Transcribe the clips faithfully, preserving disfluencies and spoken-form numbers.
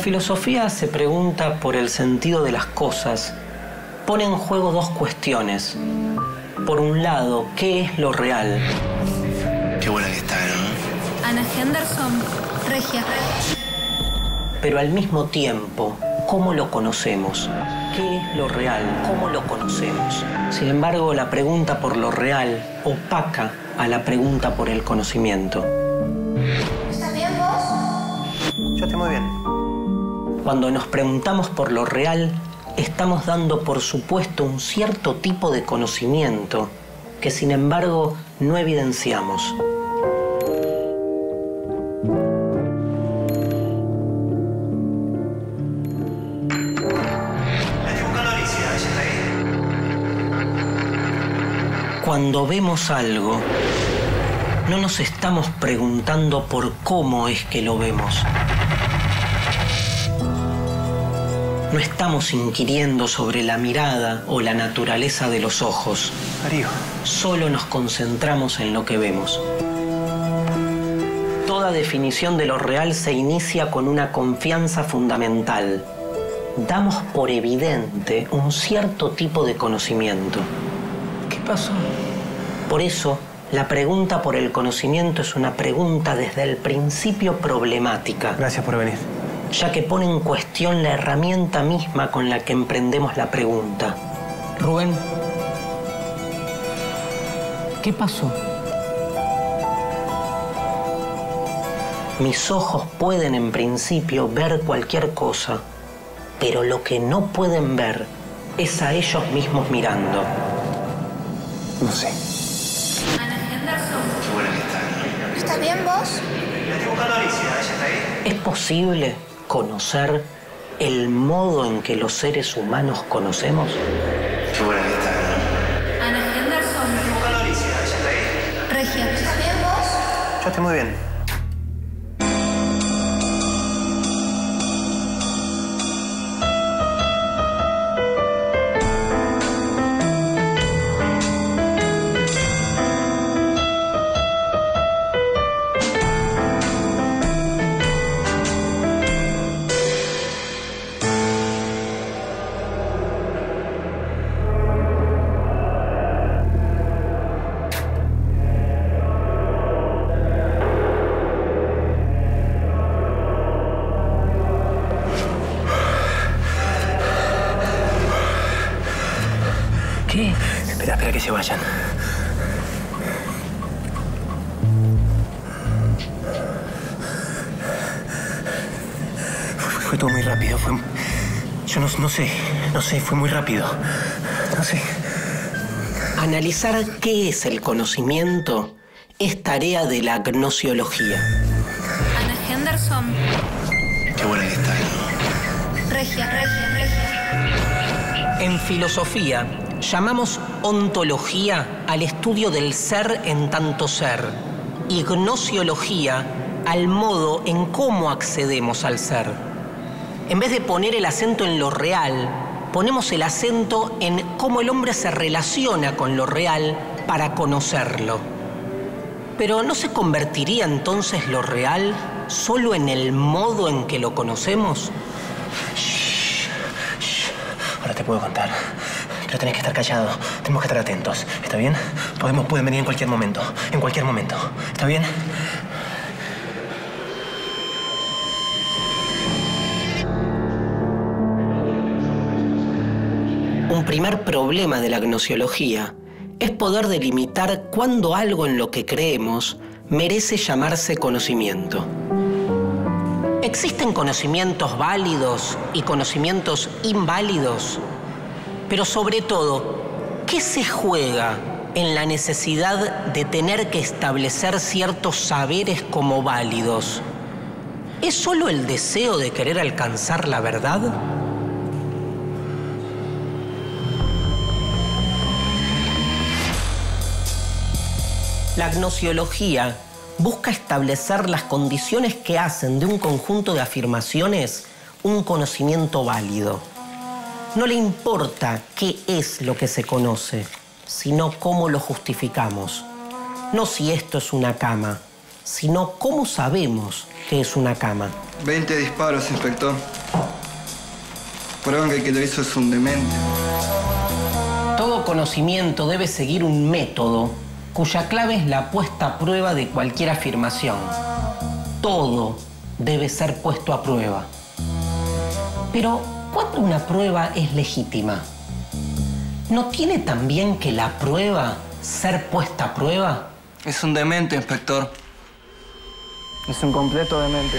filosofía se pregunta por el sentido de las cosas, pone en juego dos cuestiones. Por un lado, ¿qué es lo real? Qué buena que está, ¿no? Anna Henderson, Regia. Pero al mismo tiempo, ¿cómo lo conocemos? ¿Qué es lo real? ¿Cómo lo conocemos? Sin embargo, la pregunta por lo real opaca a la pregunta por el conocimiento. ¿Estás bien vos? Yo estoy muy bien. Cuando nos preguntamos por lo real, estamos dando por supuesto un cierto tipo de conocimiento que, sin embargo, no evidenciamos. Cuando vemos algo, no nos estamos preguntando por cómo es que lo vemos. No estamos inquiriendo sobre la mirada o la naturaleza de los ojos. Darío. Solo nos concentramos en lo que vemos. Toda definición de lo real se inicia con una confianza fundamental. Damos por evidente un cierto tipo de conocimiento. ¿Qué pasó? Por eso, la pregunta por el conocimiento es una pregunta desde el principio problemática. Gracias por venir. Ya que pone en cuestión la herramienta misma con la que emprendemos la pregunta. Rubén, ¿qué pasó? Mis ojos pueden en principio ver cualquier cosa, pero lo que no pueden ver es a ellos mismos mirando. No sé. Anna Henderson. Qué buena que está, ¿no? ¿Estás bien vos? Estoy buscando a Alicia. ¿Ella está ahí? ¿Es posible conocer el modo en que los seres humanos conocemos? Qué buena que está, ¿no? Anna Henderson. Estoy buscando a Alicia. ¿Ella está ahí? Regia. ¿Estás bien vos? Yo estoy muy bien. ¿Qué? Espera, espera que se vayan. Fue, fue todo muy rápido. Fue... Yo no, no sé, no sé, fue muy rápido. No sé. Analizar qué es el conocimiento es tarea de la gnosiología. Anna Henderson. Qué buena que está, ¿no? Regia, regia, regia. En filosofía, llamamos ontología al estudio del ser en tanto ser y gnosiología al modo en cómo accedemos al ser. En vez de poner el acento en lo real, ponemos el acento en cómo el hombre se relaciona con lo real para conocerlo. Pero ¿no se convertiría entonces lo real solo en el modo en que lo conocemos? Shh, shh. Ahora te puedo contar. Pero tenés que estar callado. Tenemos que estar atentos. ¿Está bien? Podemos, pueden venir en cualquier momento. En cualquier momento. ¿Está bien? Un primer problema de la gnosiología es poder delimitar cuándo algo en lo que creemos merece llamarse conocimiento. Existen conocimientos válidos y conocimientos inválidos, pero sobre todo, ¿qué se juega en la necesidad de tener que establecer ciertos saberes como válidos? ¿Es solo el deseo de querer alcanzar la verdad? La gnosiología busca establecer las condiciones que hacen de un conjunto de afirmaciones un conocimiento válido. No le importa qué es lo que se conoce, sino cómo lo justificamos. No si esto es una cama, sino cómo sabemos que es una cama. veinte disparos, inspector. Prueban que el que lo hizo es un demente. Todo conocimiento debe seguir un método cuya clave es la puesta a prueba de cualquier afirmación. Todo debe ser puesto a prueba. Pero, ¿cuándo una prueba es legítima? ¿No tiene también que la prueba ser puesta a prueba? Es un demente, inspector. Es un completo demente.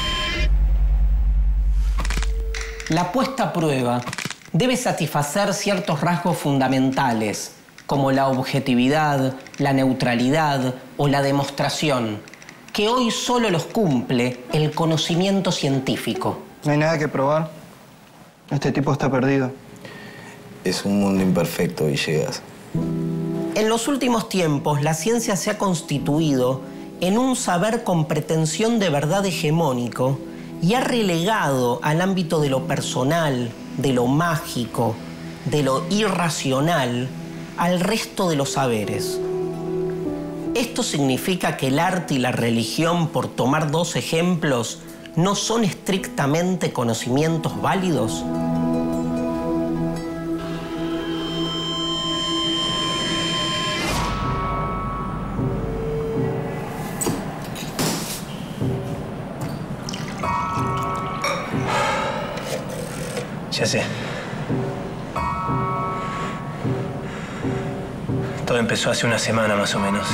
La puesta a prueba debe satisfacer ciertos rasgos fundamentales, como la objetividad, la neutralidad o la demostración, que hoy solo los cumple el conocimiento científico. No hay nada que probar. Este tipo está perdido. Es un mundo imperfecto, Villegas. En los últimos tiempos, la ciencia se ha constituido en un saber con pretensión de verdad hegemónico y ha relegado al ámbito de lo personal, de lo mágico, de lo irracional, al resto de los saberes. Esto significa que el arte y la religión, por tomar dos ejemplos, no son estrictamente conocimientos válidos. Ya sé. Todo empezó hace una semana más o menos.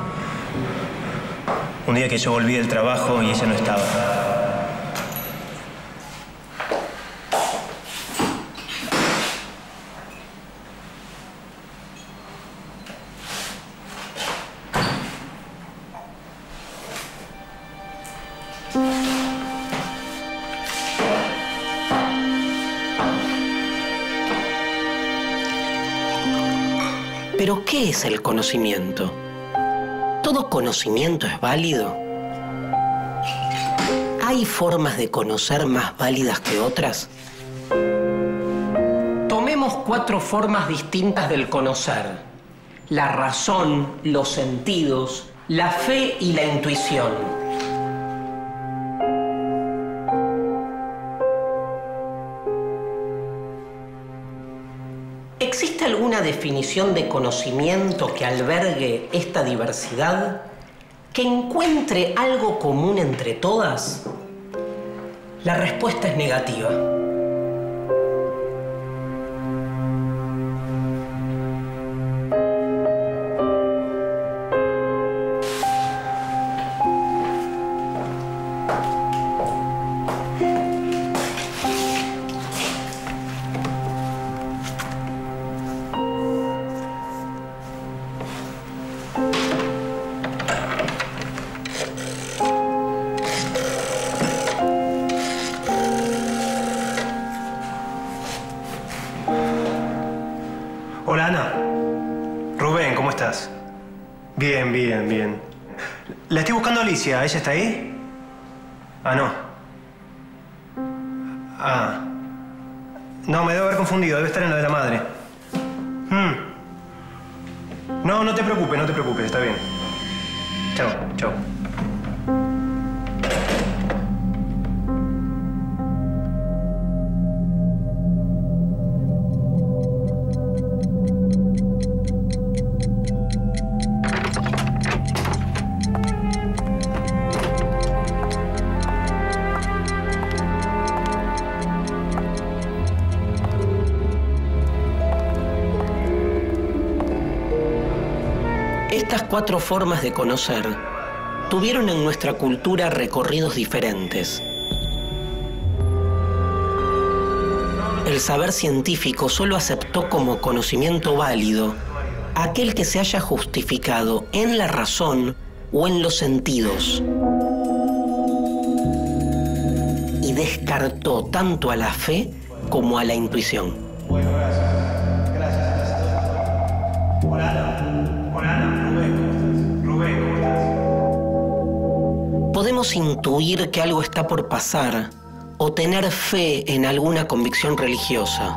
Un día que yo volví del trabajo y ella no estaba. ¿Pero qué es el conocimiento? ¿Todo conocimiento es válido? ¿Hay formas de conocer más válidas que otras? Tomemos cuatro formas distintas del conocer: la razón, los sentidos, la fe y la intuición. ¿Existe alguna definición de conocimiento que albergue esta diversidad? ¿Que encuentre algo común entre todas? La respuesta es negativa. Hola, Ana. Rubén, ¿cómo estás? Bien, bien, bien. La estoy buscando a Alicia. ¿Ella está ahí? Ah, no. Ah. No, me debo haber confundido. Debe estar en lo de la madre. Hmm. No, no te preocupes, no te preocupes. Está bien. Chao, chao. Estas cuatro formas de conocer tuvieron en nuestra cultura recorridos diferentes. El saber científico solo aceptó como conocimiento válido aquel que se haya justificado en la razón o en los sentidos. Y descartó tanto a la fe como a la intuición. Bueno, gracias. Gracias. Hola, Ana. Hola, Ana. Rubén, ¿cómo estás? Rubén, ¿cómo estás? Podemos intuir que algo está por pasar o tener fe en alguna convicción religiosa.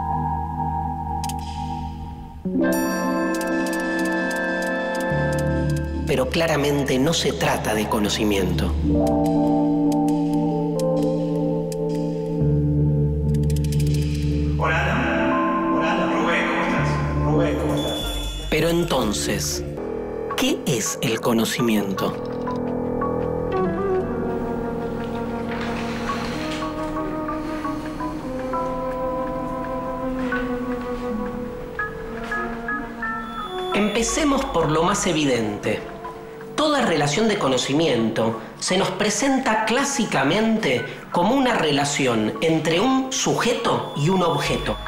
pero claramente no se trata de conocimiento. Hola, Ana. Hola, Ana. Rubén, ¿cómo estás? Rubén, ¿cómo estás? Pero entonces, ¿qué es el conocimiento? Empecemos por lo más evidente. Toda relación de conocimiento se nos presenta clásicamente como una relación entre un sujeto y un objeto.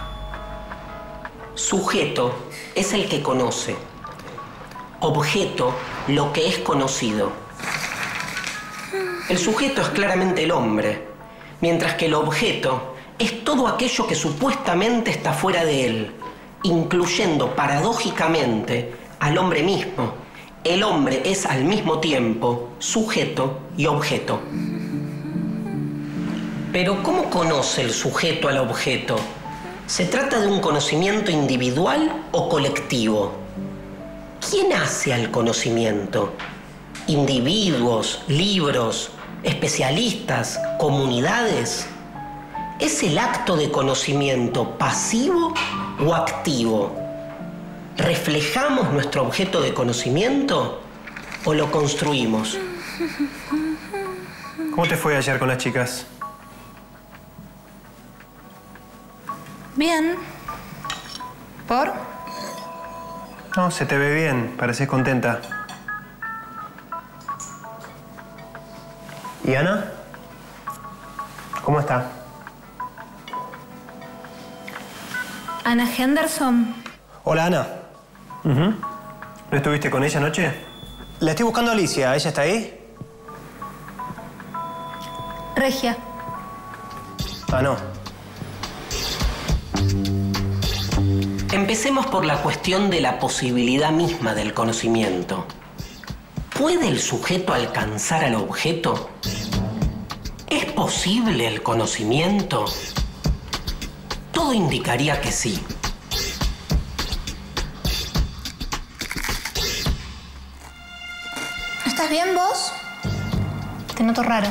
Sujeto es el que conoce. Objeto, lo que es conocido. El sujeto es claramente el hombre, mientras que el objeto es todo aquello que supuestamente está fuera de él, incluyendo paradójicamente al hombre mismo. El hombre es al mismo tiempo sujeto y objeto. Pero ¿cómo conoce el sujeto al objeto? ¿Se trata de un conocimiento individual o colectivo? ¿Quién hace al conocimiento? ¿Individuos, libros, especialistas, comunidades? ¿Es el acto de conocimiento pasivo o activo? ¿Reflejamos nuestro objeto de conocimiento o lo construimos? ¿Cómo te fue ayer con las chicas? Bien. ¿Por? No, se te ve bien. Pareces contenta. ¿Y Ana? ¿Cómo está? Ana Henderson. Hola, Ana. Uh-huh. ¿No estuviste con ella anoche? La estoy buscando a Alicia. ¿Ella está ahí? Regia. Ah, no. Empecemos por la cuestión de la posibilidad misma del conocimiento. ¿Puede el sujeto alcanzar al objeto? ¿Es posible el conocimiento? Todo indicaría que sí. ¿Estás bien vos? Te noto rara.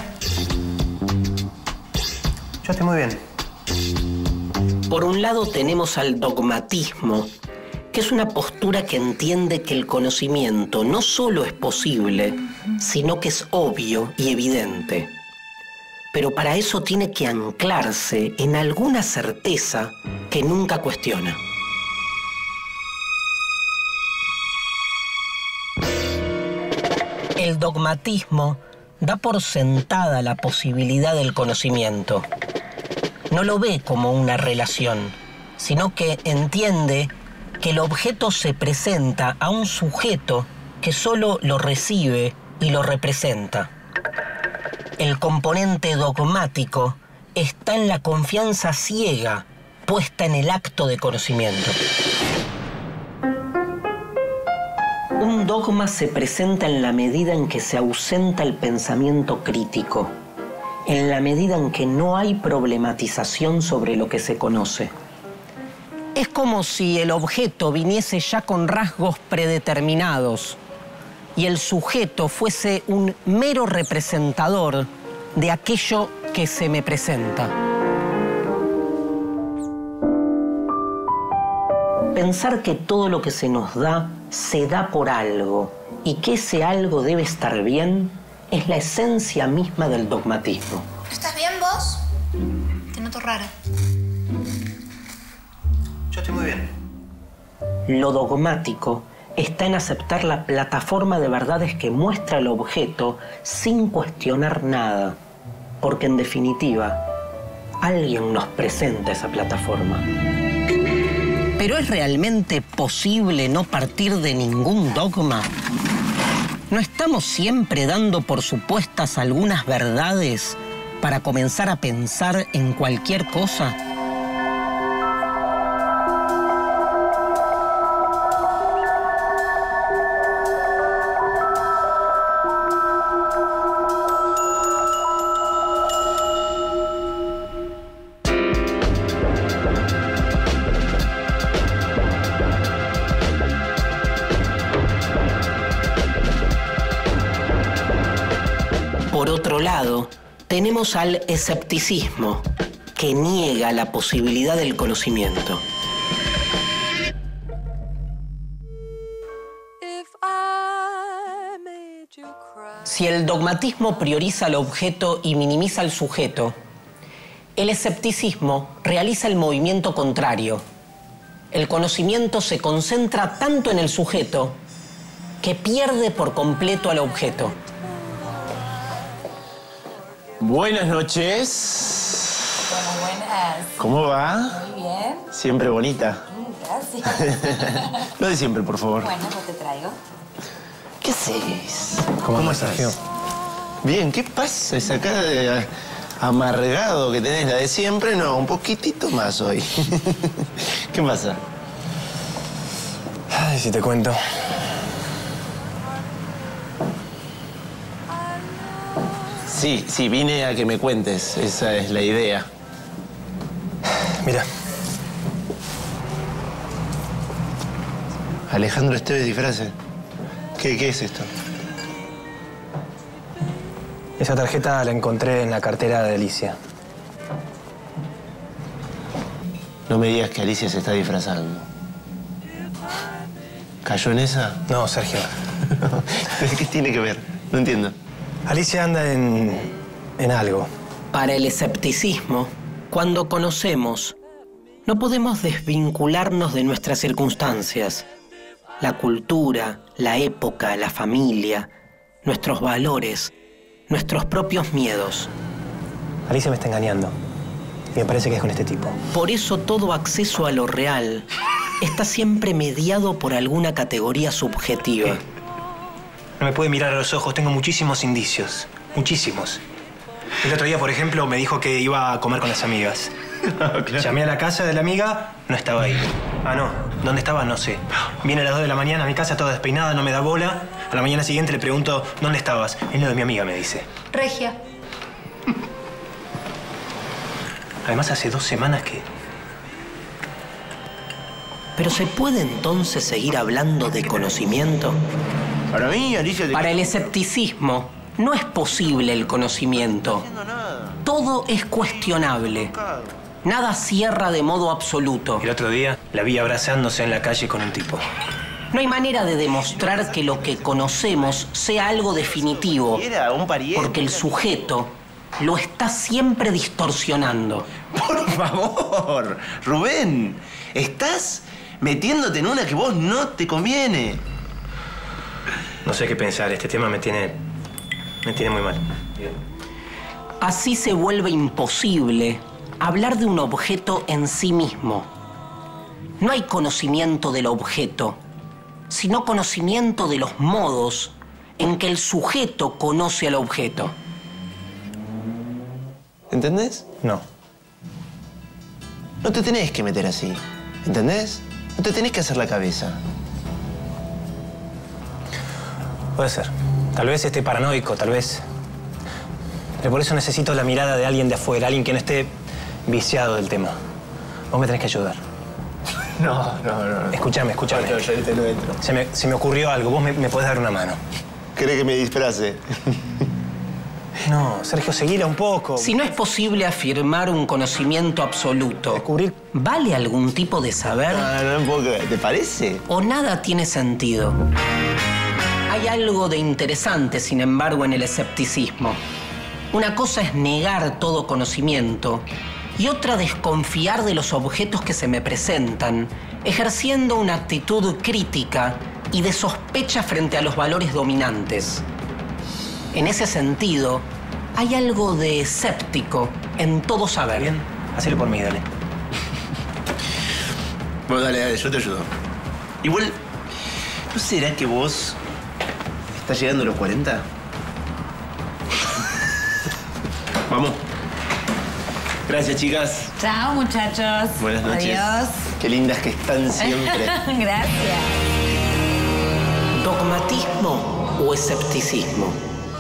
Yo estoy muy bien. Por un lado tenemos al dogmatismo, que es una postura que entiende que el conocimiento no solo es posible, sino que es obvio y evidente. Pero para eso tiene que anclarse en alguna certeza que nunca cuestiona. El dogmatismo da por sentada la posibilidad del conocimiento. No lo ve como una relación, sino que entiende que el objeto se presenta a un sujeto que solo lo recibe y lo representa. El componente dogmático está en la confianza ciega puesta en el acto de conocimiento. Un dogma se presenta en la medida en que se ausenta el pensamiento crítico, en la medida en que no hay problematización sobre lo que se conoce. Es como si el objeto viniese ya con rasgos predeterminados y el sujeto fuese un mero representador de aquello que se me presenta. Pensar que todo lo que se nos da se da por algo y que ese algo debe estar bien es la esencia misma del dogmatismo. ¿Estás bien vos? Te noto rara. Yo estoy muy bien. Lo dogmático está en aceptar la plataforma de verdades que muestra el objeto sin cuestionar nada, porque en definitiva, alguien nos presenta esa plataforma. ¿Pero es realmente posible no partir de ningún dogma? ¿No estamos siempre dando por supuestas algunas verdades para comenzar a pensar en cualquier cosa? otro lado, tenemos al escepticismo, que niega la posibilidad del conocimiento. Si el dogmatismo prioriza al objeto y minimiza al sujeto, el escepticismo realiza el movimiento contrario. El conocimiento se concentra tanto en el sujeto que pierde por completo al objeto. Buenas noches. Bueno, buenas. ¿Cómo va? Muy bien. Siempre bonita. Gracias. Lo de siempre, por favor. Bueno, pues te traigo. ¿Qué haces? ¿Cómo, ¿Cómo estás, estás? Bien, ¿qué pasa? Esa cara de amargado que tenés, la de siempre, no, un poquitito más hoy. ¿Qué pasa? Ay, si te cuento. Sí, sí, vine a que me cuentes. Esa es la idea. Mira. Alejandro Esteves disfrace. ¿Qué, ¿Qué es esto? Esa tarjeta la encontré en la cartera de Alicia. No me digas que Alicia se está disfrazando. ¿Cayó en esa? No, Sergio. ¿Qué tiene que ver? No entiendo. Alicia anda en... en algo. Para el escepticismo, cuando conocemos, no podemos desvincularnos de nuestras circunstancias. La cultura, la época, la familia, nuestros valores, nuestros propios miedos. Alicia me está engañando. Y me parece que es con este tipo. Por eso todo acceso a lo real está siempre mediado por alguna categoría subjetiva. ¿Qué? No me puede mirar a los ojos, tengo muchísimos indicios. Muchísimos. El otro día, por ejemplo, me dijo que iba a comer con las amigas. Claro. Llamé a la casa de la amiga, no estaba ahí. Ah, no. ¿Dónde estaba? No sé. Viene a las dos de la mañana a mi casa toda despeinada, no me da bola. A la mañana siguiente le pregunto, ¿dónde estabas? En lo de mi amiga, me dice. Regia. Además, hace dos semanas que... ¿Pero se puede entonces seguir hablando de conocimiento? Para mí, Alicia... Te... Para el escepticismo, no es posible el conocimiento. Todo es cuestionable. Nada cierra de modo absoluto. El otro día la vi abrazándose en la calle con un tipo. No hay manera de demostrar que lo que conocemos sea algo definitivo, Era un pariente. porque el sujeto lo está siempre distorsionando. Por favor, Rubén, estás metiéndote en una que vos no te conviene. No sé qué pensar, este tema me tiene... me tiene muy mal. Así se vuelve imposible hablar de un objeto en sí mismo. No hay conocimiento del objeto, sino conocimiento de los modos en que el sujeto conoce al objeto. ¿Entendés? No. No te tenés que meter así, ¿entendés? No te tenés que hacer la cabeza. Puede ser. Tal vez esté paranoico, tal vez. Pero por eso necesito la mirada de alguien de afuera, alguien que no esté viciado del tema. Vos me tenés que ayudar. No, no, no. Escúchame, escúchame. No, yo te lo entro. Se me, se me ocurrió algo. Vos me, me podés dar una mano. ¿Querés que me disfrace? No, Sergio, seguila un poco. Si no es posible afirmar un conocimiento absoluto, Descubrir... ¿vale algún tipo de saber? Ah, no, no puedo creer. ¿Te parece? ¿O nada tiene sentido? Hay algo de interesante, sin embargo, en el escepticismo. Una cosa es negar todo conocimiento y otra desconfiar de los objetos que se me presentan, ejerciendo una actitud crítica y de sospecha frente a los valores dominantes. En ese sentido, hay algo de escéptico en todo saber. Bien, hacelo por mí, dale. Bueno, dale, dale, yo te ayudo. Igual, ¿no será que vos estás llegando a los cuarenta? Vamos. Gracias, chicas. Chao, muchachos. Buenas noches. Adiós. Qué lindas que están siempre. Gracias. ¿Dogmatismo o escepticismo?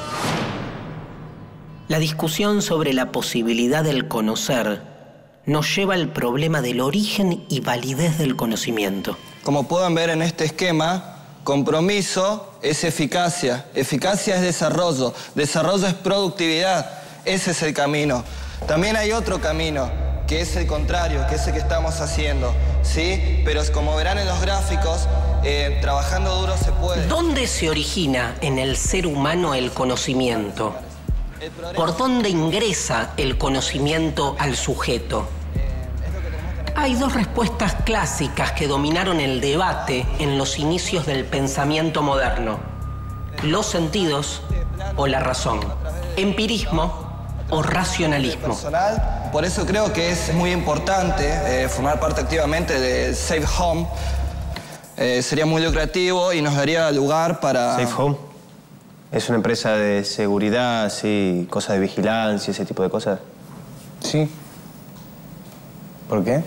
La discusión sobre la posibilidad del conocer nos lleva al problema del origen y validez del conocimiento. Como pueden ver en este esquema, Compromiso es eficacia, eficacia es desarrollo, desarrollo es productividad. Ese es el camino. También hay otro camino, que es el contrario, que es el que estamos haciendo, ¿sí? Pero como verán en los gráficos, eh, trabajando duro se puede. ¿Dónde se origina en el ser humano el conocimiento? ¿Por dónde ingresa el conocimiento al sujeto? Hay dos respuestas clásicas que dominaron el debate en los inicios del pensamiento moderno: los sentidos o la razón, empirismo o racionalismo. Personal, por eso creo que es muy importante eh, formar parte activamente de Safe Home. Eh, sería muy lucrativo y nos daría lugar para... Safe Home es una empresa de seguridad, sí, cosas de vigilancia, ese tipo de cosas. Sí. ¿Por qué?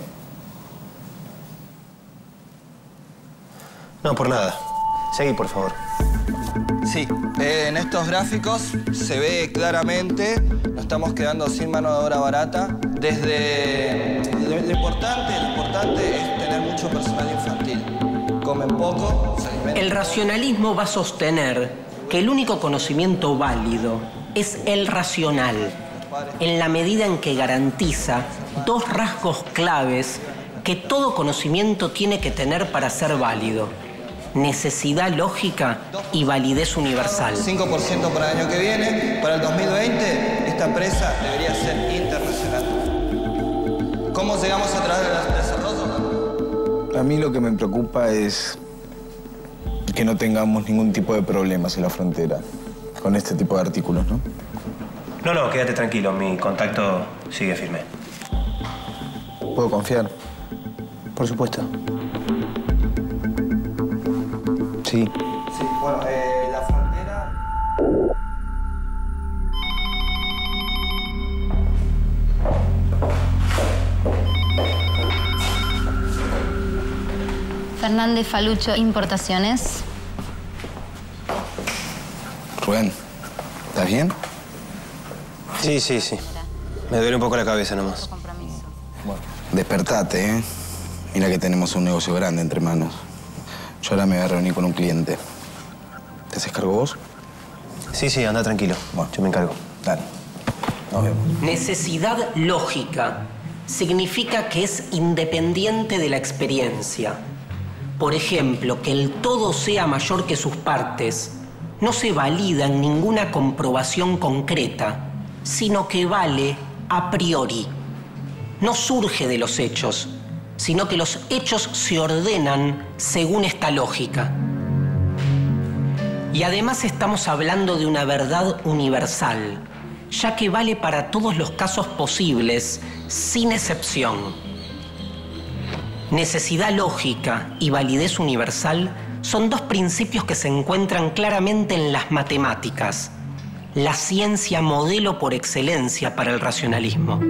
No, por nada. Seguí, por favor. Sí, eh, en estos gráficos se ve claramente, nos estamos quedando sin mano de obra barata. Desde... Lo, lo importante, lo importante es tener mucho personal infantil. Comen poco, se alimentan. El racionalismo va a sostener que el único conocimiento válido es el racional, en la medida en que garantiza dos rasgos claves que todo conocimiento tiene que tener para ser válido: necesidad lógica y validez universal. cinco por ciento para el año que viene. Para el dos mil veinte, esta empresa debería ser internacional. ¿Cómo llegamos a través del desarrollo? A mí lo que me preocupa es que no tengamos ningún tipo de problemas en la frontera con este tipo de artículos, ¿no? No, no, quédate tranquilo. Mi contacto sigue firme. ¿Puedo confiar? Por supuesto. Sí. Sí, bueno, eh, la frontera... Fernández Falucho, Importaciones. Rubén, ¿estás bien? Sí, sí, sí. Me duele un poco la cabeza nomás. Bueno, despertate, ¿eh? Mira que tenemos un negocio grande entre manos. Yo ahora me voy a reunir con un cliente. ¿Te haces cargo vos? Sí, sí, anda tranquilo. Bueno, yo me encargo. Dale. Nos vemos. Necesidad lógica significa que es independiente de la experiencia. Por ejemplo, que el todo sea mayor que sus partes no se valida en ninguna comprobación concreta, sino que vale a priori. No surge de los hechos, sino que los hechos se ordenan según esta lógica. Y además estamos hablando de una verdad universal, ya que vale para todos los casos posibles, sin excepción. Necesidad lógica y validez universal son dos principios que se encuentran claramente en las matemáticas, la ciencia modelo por excelencia para el racionalismo.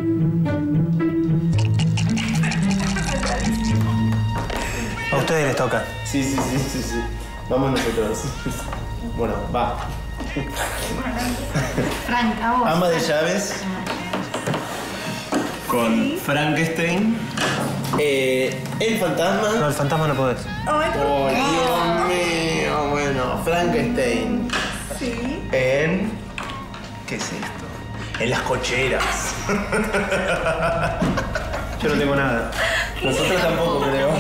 A ustedes les toca. Sí, sí, sí, sí, sí. Vamos nosotros. Bueno, va. Frank, a vos. Ama de llaves. Con Frankenstein. Eh, el fantasma. No, el fantasma no podés. Oh, Dios mío. Bueno, Frankenstein. Sí. En... ¿Qué es esto? En las cocheras. Yo no tengo nada. Nosotros tampoco, creo.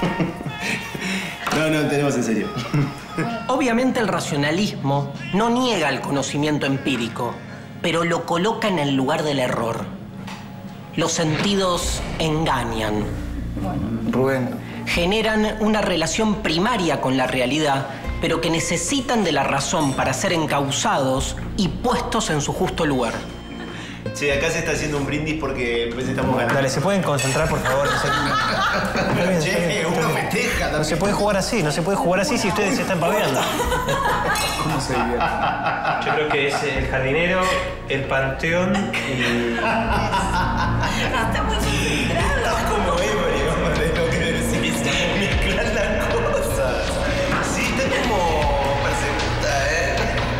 No, no, tenemos en serio. Obviamente el racionalismo no niega el conocimiento empírico, pero lo coloca en el lugar del error. Los sentidos engañan. Rubén. Generan una relación primaria con la realidad, pero que necesitan de la razón para ser encausados y puestos en su justo lugar. Che, acá se está haciendo un brindis porque después estamos ganando. Dale, ¿se pueden concentrar, por favor? Che, uno festeja también. No se puede jugar así, no se puede jugar así si ustedes se están paveando. ¿Cómo se diría? Yo creo que es el jardinero, el panteón y... Está muy concentrado. Estás como Avery, vamos, de lo que decís. Mezclar las cosas. Sí, está como perseguida, ¿eh?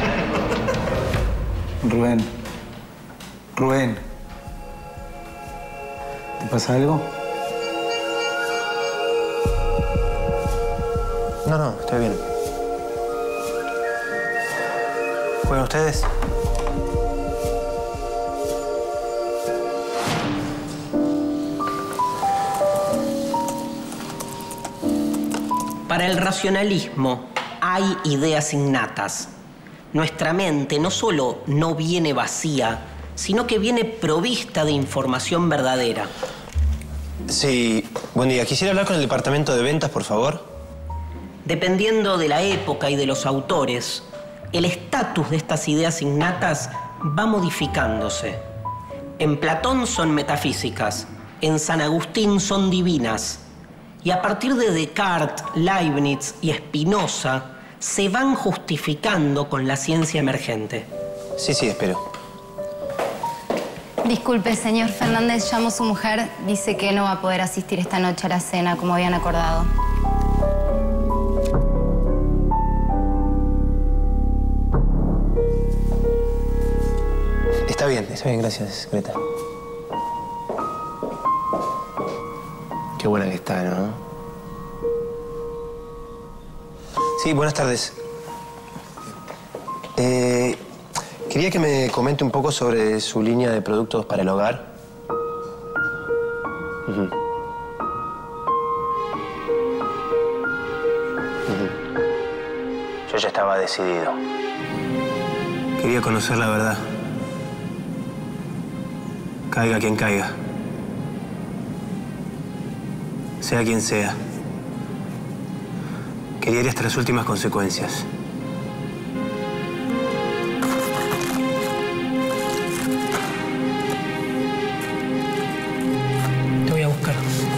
Rubén. Rubén. ¿Te pasa algo? No, no, estoy bien. ¿Juegan ustedes? Para el racionalismo hay ideas innatas. Nuestra mente no solo no viene vacía, sino que viene provista de información verdadera. Sí, buen día. Quisiera hablar con el departamento de ventas, por favor. Dependiendo de la época y de los autores, el estatus de estas ideas innatas va modificándose. En Platón son metafísicas, en San Agustín son divinas. Y a partir de Descartes, Leibniz y Spinoza, se van justificando con la ciencia emergente. Sí, sí, espero. Disculpe, señor Fernández, llamó su mujer. Dice que no va a poder asistir esta noche a la cena, como habían acordado. Está bien, está bien, gracias, Greta. Qué buena que está, ¿no? Sí, buenas tardes. Eh, quería que me comente un poco sobre su línea de productos para el hogar. Uh-huh. Uh-huh. Yo ya estaba decidido. Quería conocer la verdad. Caiga quien caiga. Sea quien sea. Quería ir hasta las últimas consecuencias. Te voy a buscar.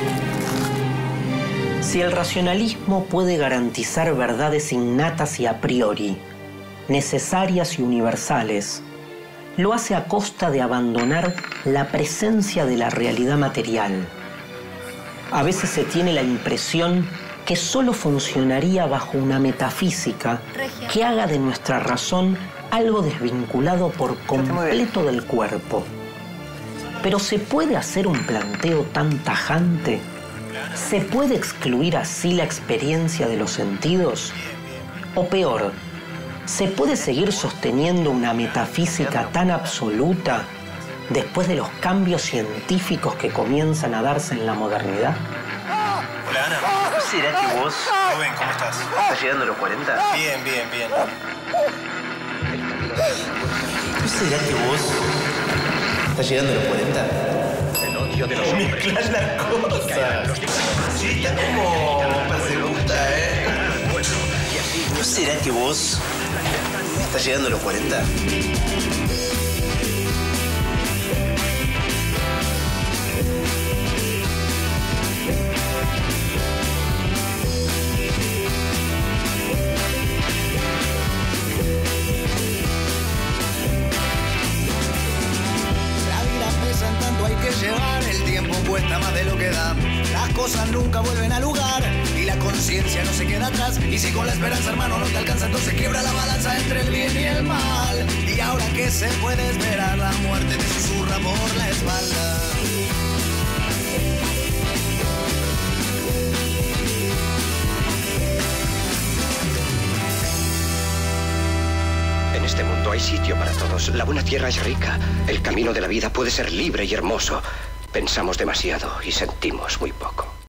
Si el racionalismo puede garantizar verdades innatas y a priori, necesarias y universales, lo hace a costa de abandonar la presencia de la realidad material. A veces se tiene la impresión que solo funcionaría bajo una metafísica que haga de nuestra razón algo desvinculado por completo del cuerpo. Pero ¿se puede hacer un planteo tan tajante? ¿Se puede excluir así la experiencia de los sentidos? O peor, ¿se puede seguir sosteniendo una metafísica tan absoluta después de los cambios científicos que comienzan a darse en la modernidad? Hola, Ana. ¿Será que vos... Rubén, ¿cómo estás? ¿Estás llegando a los cuarenta? Bien, bien, bien. ¿No será que vos... ¿Estás llegando a los cuarenta? El odio de los hombres. Mezclas las cosas. Sí, está como... perseguta, ¿eh? ¿No será que vos... ¿estás llegando a los cuarenta? Llevar el tiempo cuesta más de lo que da. Las cosas nunca vuelven al lugar y la conciencia no se queda atrás. Y si con la esperanza, hermano, no te alcanza, entonces quiebra la balanza entre el bien y el mal. Y ahora que se puede esperar, la muerte te susurra por la espalda. En este mundo hay sitio para todos. La buena tierra es rica. El camino de la vida puede ser libre y hermoso. Pensamos demasiado y sentimos muy poco.